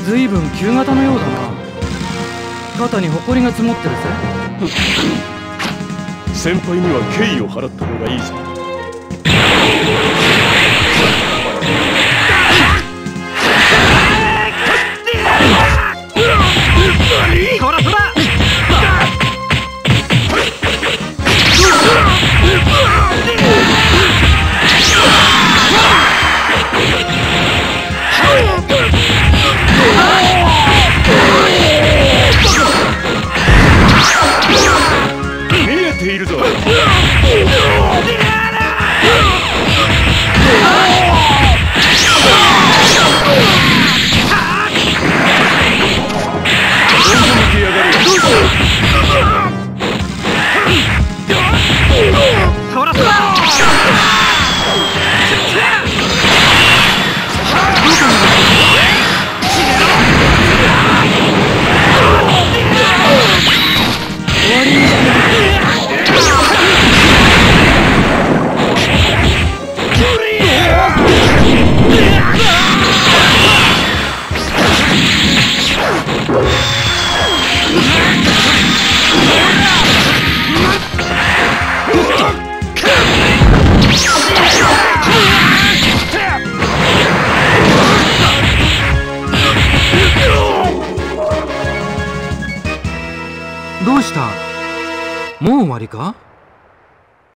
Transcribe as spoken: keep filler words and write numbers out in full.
ずいぶん旧型のようだな。肩に埃が積もってるぜ。 先輩には敬意を払った方がいいぞ。 こらそら見えているぞ。 どうした？もう終わりか？